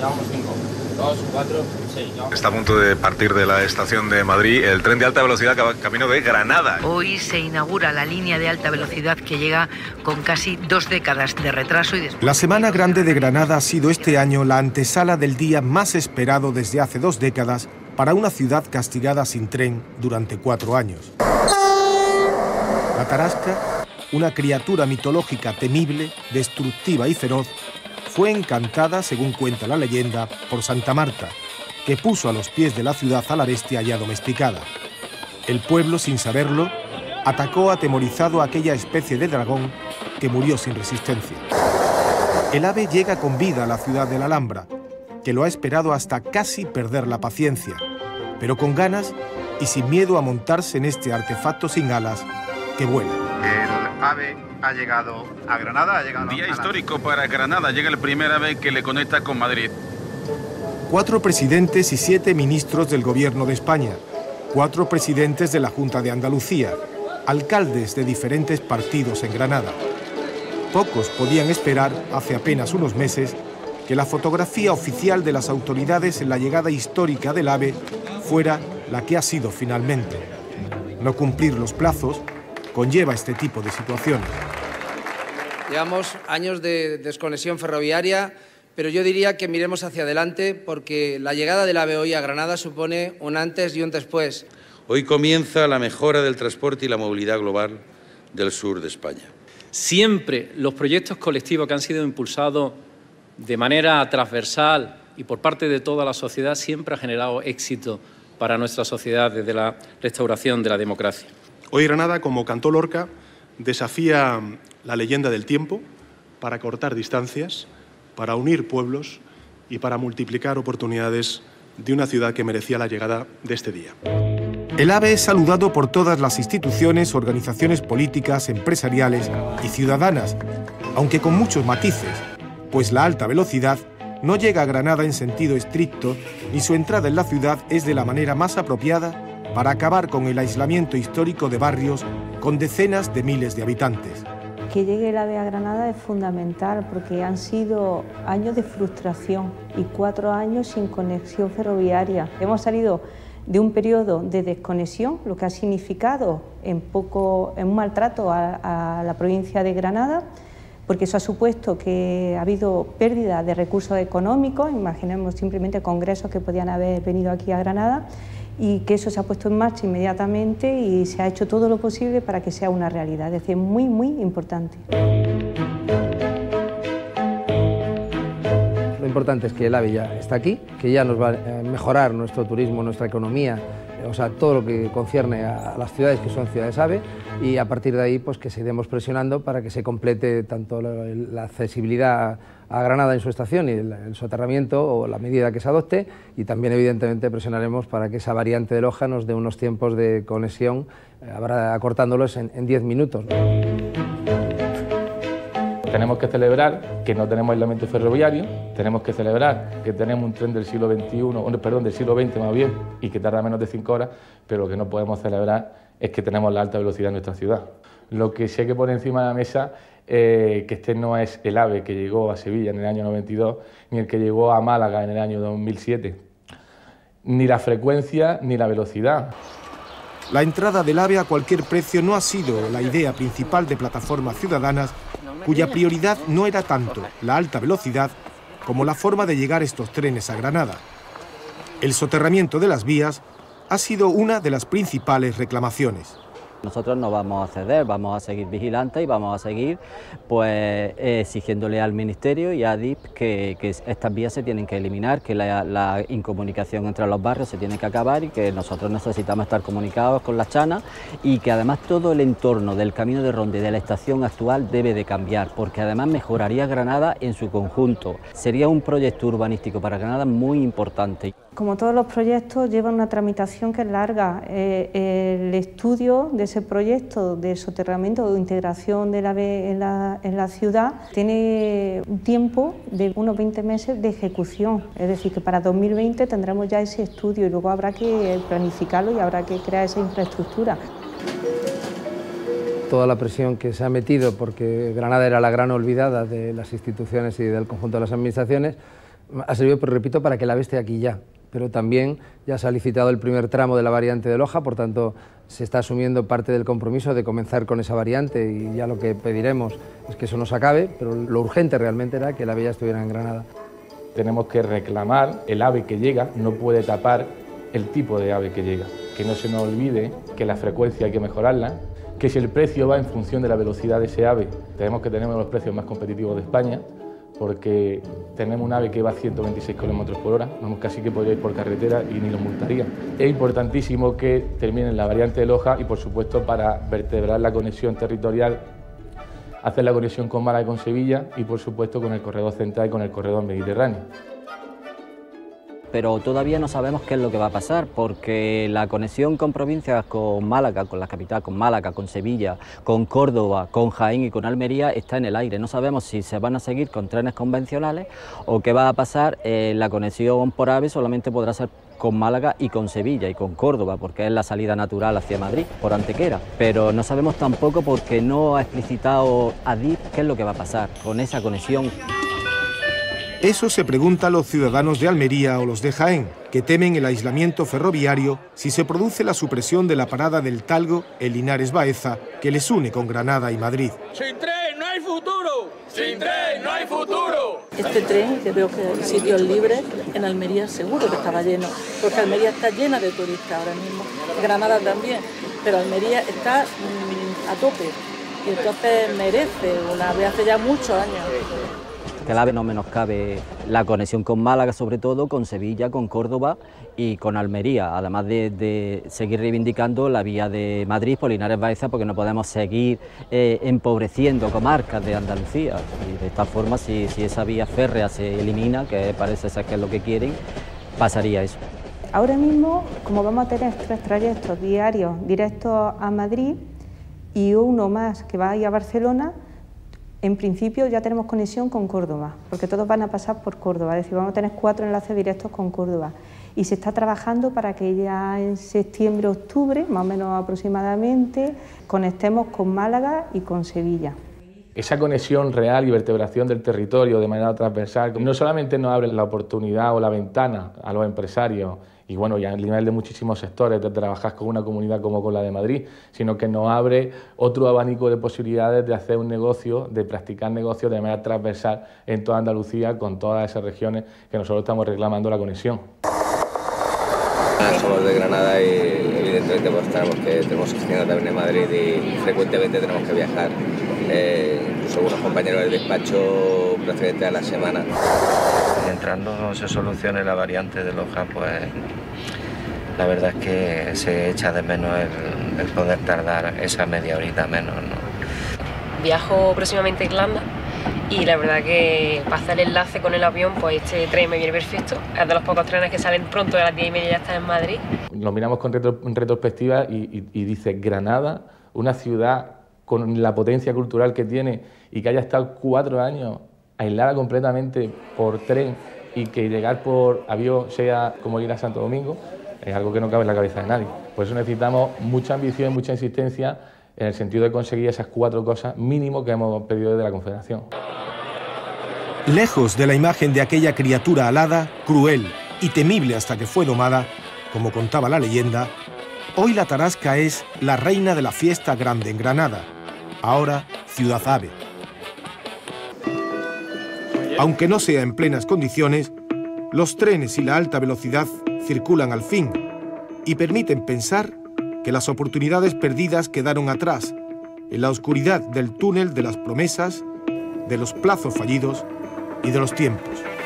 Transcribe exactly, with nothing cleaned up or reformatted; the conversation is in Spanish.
Vamos cinco. Dos, cuatro, seis. Está a punto de partir de la estación de Madrid el tren de alta velocidad que va camino de Granada. Hoy se inaugura la línea de alta velocidad que llega con casi dos décadas de retraso y después... La Semana Grande de Granada ha sido este año la antesala del día más esperado desde hace dos décadas para una ciudad castigada sin tren durante cuatro años. La Tarasca, una criatura mitológica temible, destructiva y feroz, fue encantada, según cuenta la leyenda, por Santa Marta, que puso a los pies de la ciudad a la bestia ya domesticada. El pueblo, sin saberlo, atacó atemorizado a aquella especie de dragón que murió sin resistencia. El ave llega con vida a la ciudad de la Alhambra, que lo ha esperado hasta casi perder la paciencia, pero con ganas y sin miedo a montarse en este artefacto sin alas que vuela. El ave ha llegado a Granada. Ha llegado Día a histórico para Granada. Llega el primer ave que le conecta con Madrid. Cuatro presidentes y siete ministros del Gobierno de España, cuatro presidentes de la Junta de Andalucía, alcaldes de diferentes partidos en Granada. Pocos podían esperar, hace apenas unos meses, que la fotografía oficial de las autoridades en la llegada histórica del AVE fuera la que ha sido finalmente. No cumplir los plazos conlleva este tipo de situaciones. Llevamos años de desconexión ferroviaria, pero yo diría que miremos hacia adelante porque la llegada del AVE hoy a Granada supone un antes y un después. Hoy comienza la mejora del transporte y la movilidad global del sur de España. Siempre los proyectos colectivos que han sido impulsados de manera transversal y por parte de toda la sociedad siempre ha generado éxito para nuestra sociedad desde la restauración de la democracia. Hoy Granada, como cantó Lorca, desafía la leyenda del tiempo para cortar distancias, para unir pueblos y para multiplicar oportunidades de una ciudad que merecía la llegada de este día. El AVE es saludado por todas las instituciones, organizaciones políticas, empresariales y ciudadanas, aunque con muchos matices, pues la alta velocidad no llega a Granada en sentido estricto, ni su entrada en la ciudad es de la manera más apropiada para acabar con el aislamiento histórico de barrios con decenas de miles de habitantes. Que llegue el AVE a Granada es fundamental porque han sido años de frustración y cuatro años sin conexión ferroviaria. Hemos salido de un periodo de desconexión, lo que ha significado en, poco, en un maltrato a, a la provincia de Granada, porque eso ha supuesto que ha habido pérdida de recursos económicos, imaginemos simplemente congresos que podían haber venido aquí a Granada, y que eso se ha puesto en marcha inmediatamente y se ha hecho todo lo posible para que sea una realidad, es decir, muy, muy importante. Lo importante es que el AVE ya está aquí, que ya nos va a mejorar nuestro turismo, nuestra economía, o sea, todo lo que concierne a las ciudades que son ciudades AVE, y a partir de ahí pues que seguiremos presionando para que se complete tanto la, la accesibilidad a Granada en su estación y el, el soterramiento o la medida que se adopte, y también evidentemente presionaremos para que esa variante de Loja nos dé unos tiempos de conexión, eh, acortándolos en diez minutos. Tenemos que celebrar que no tenemos aislamiento ferroviario, tenemos que celebrar que tenemos un tren del siglo veintiuno, perdón, del siglo veinte más bien, y que tarda menos de cinco horas, pero lo que no podemos celebrar es que tenemos la alta velocidad en nuestra ciudad. Lo que sí hay que poner encima de la mesa eh, que este no es el AVE que llegó a Sevilla en el año noventa y dos, ni el que llegó a Málaga en el año dos mil siete, ni la frecuencia ni la velocidad. La entrada del AVE a cualquier precio no ha sido la idea principal de plataformas ciudadanas, cuya prioridad no era tanto la alta velocidad como la forma de llegar estos trenes a Granada. El soterramiento de las vías ha sido una de las principales reclamaciones. Nosotros no vamos a ceder, vamos a seguir vigilantes y vamos a seguir pues, exigiéndole al Ministerio y a Adif que, que estas vías se tienen que eliminar, que la, la incomunicación entre los barrios se tiene que acabar y que nosotros necesitamos estar comunicados con las chanas, y que además todo el entorno del camino de Ronda y de la estación actual debe de cambiar, porque además mejoraría Granada en su conjunto. Sería un proyecto urbanístico para Granada muy importante. Como todos los proyectos, lleva una tramitación que es larga. Eh, el estudio de ese proyecto de soterramiento o integración del AVE en la, en la ciudad tiene un tiempo de unos veinte meses de ejecución. Es decir, que para dos mil veinte tendremos ya ese estudio y luego habrá que planificarlo y habrá que crear esa infraestructura. Toda la presión que se ha metido, porque Granada era la gran olvidada de las instituciones y del conjunto de las administraciones, ha servido, pero repito, para que el AVE esté aquí ya. Pero también ya se ha licitado el primer tramo de la variante de Loja, por tanto se está asumiendo parte del compromiso de comenzar con esa variante y ya lo que pediremos es que eso no se acabe, pero lo urgente realmente era que el AVE ya estuviera en Granada. Tenemos que reclamar el AVE que llega, no puede tapar el tipo de AVE que llega. Que no se nos olvide que la frecuencia hay que mejorarla, que si el precio va en función de la velocidad de ese AVE, tenemos que tener uno de los precios más competitivos de España, porque tenemos un AVE que va a ciento veintiséis kilómetros por hora, vamos, casi que podría ir por carretera y ni lo multaría. Es importantísimo que termine la variante de Loja y, por supuesto, para vertebrar la conexión territorial, hacer la conexión con Málaga y con Sevilla y, por supuesto, con el corredor central y con el corredor mediterráneo. Pero todavía no sabemos qué es lo que va a pasar, porque la conexión con provincias, con Málaga, con la capital, con Málaga, con Sevilla, con Córdoba, con Jaén y con Almería está en el aire. No sabemos si se van a seguir con trenes convencionales o qué va a pasar. Eh, la conexión por AVE solamente podrá ser con Málaga y con Sevilla y con Córdoba, porque es la salida natural hacia Madrid, por Antequera. Pero no sabemos tampoco, porque no ha explicitado Adif qué es lo que va a pasar con esa conexión. Eso se preguntan los ciudadanos de Almería o los de Jaén, que temen el aislamiento ferroviario si se produce la supresión de la parada del Talgo en Linares Baeza, que les une con Granada y Madrid. ¡Sin tren no hay futuro! ¡Sin tren no hay futuro! Este tren, que veo que sitios libres, en Almería seguro que estaba lleno, porque Almería está llena de turistas ahora mismo, Granada también, pero Almería está mmm, a tope, y entonces merece una vez hace ya muchos años. Que el AVE no menoscabe la conexión con Málaga, sobre todo, con Sevilla, con Córdoba y con Almería, además de, de seguir reivindicando la vía de Madrid por Linares Baeza, porque no podemos seguir eh, empobreciendo comarcas de Andalucía. Y de esta forma, si, si esa vía férrea se elimina, que parece ser que es lo que quieren, pasaría eso. Ahora mismo, como vamos a tener tres trayectos diarios directos a Madrid y uno más que va a ir a Barcelona, en principio ya tenemos conexión con Córdoba, porque todos van a pasar por Córdoba, es decir, vamos a tener cuatro enlaces directos con Córdoba. Y se está trabajando para que ya en septiembre, octubre, más o menos aproximadamente, conectemos con Málaga y con Sevilla. Esa conexión real y vertebración del territorio de manera transversal no solamente nos abre la oportunidad o la ventana a los empresarios y bueno, ya a nivel de muchísimos sectores, de trabajar con una comunidad como con la de Madrid, sino que nos abre otro abanico de posibilidades de hacer un negocio, de practicar negocios de manera transversal en toda Andalucía, con todas esas regiones que nosotros estamos reclamando la conexión. Somos de Granada y evidentemente pues tenemos que tenemos oficina también en Madrid y frecuentemente tenemos que viajar. Eh, incluso algunos compañeros del despacho prácticamente a la semana. Mientras no se solucione la variante de Loja, pues la verdad es que se echa de menos el, el poder tardar esa media horita menos, ¿no? Viajo próximamente a Irlanda y la verdad que para hacer el enlace con el avión, pues este tren me viene perfecto. Es de los pocos trenes que salen pronto, a las diez y media ya están en Madrid. Lo miramos con retro, en retrospectiva y, y, y dice Granada, una ciudad con la potencia cultural que tiene y que haya estado cuatro años aislada completamente por tren y que llegar por avión sea como ir a Santo Domingo, es algo que no cabe en la cabeza de nadie. Por eso necesitamos mucha ambición y mucha insistencia en el sentido de conseguir esas cuatro cosas mínimo que hemos pedido desde la Confederación. Lejos de la imagen de aquella criatura alada, cruel y temible hasta que fue domada, como contaba la leyenda, hoy la Tarasca es la reina de la fiesta grande en Granada, ahora Ciudad Ave. Aunque no sea en plenas condiciones, los trenes y la alta velocidad circulan al fin y permiten pensar que las oportunidades perdidas quedaron atrás, en la oscuridad del túnel de las promesas, de los plazos fallidos y de los tiempos.